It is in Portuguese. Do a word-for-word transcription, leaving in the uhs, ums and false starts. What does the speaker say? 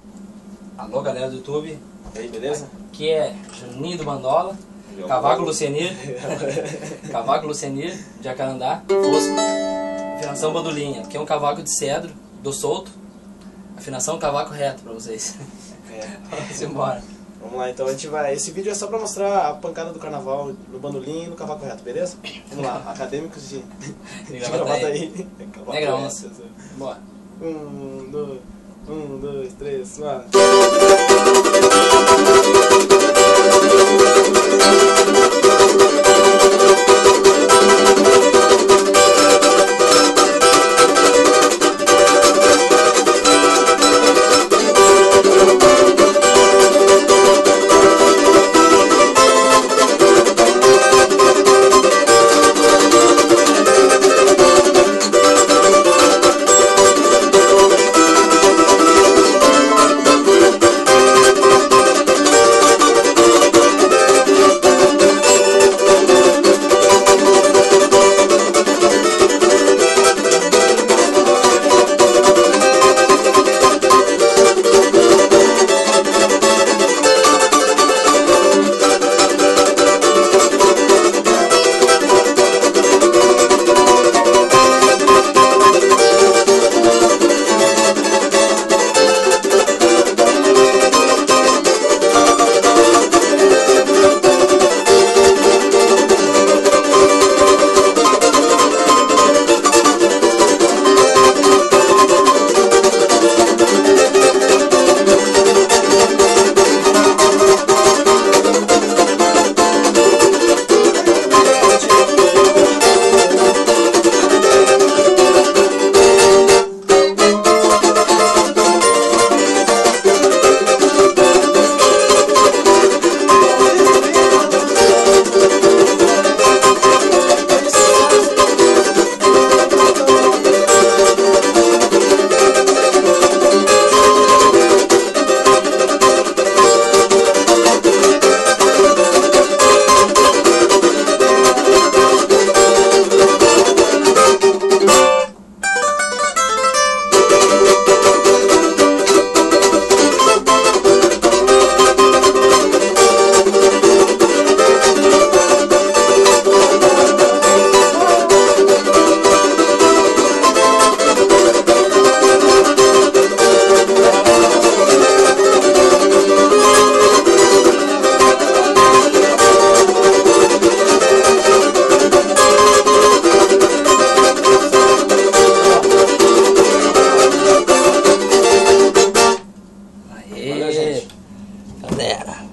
Alô, galera do YouTube. E aí, beleza? Aqui é Juninho do Bandola, Cavaco Lucenir, Cavaco Lucenir, Jacarandá, Fosco, afinação bandolinha. Aqui é um cavaco de cedro, do solto, afinação cavaco reto pra vocês. É. Vamos embora. Vamos lá, então a gente vai. Esse vídeo é só pra mostrar a pancada do carnaval no bandolim e no cavaco reto, beleza? Vamos lá, acadêmicos de, de gravata aí. Cavaco Negrão. reto. Bora. Um, dois, um, dois, três, vai. Aê, galera.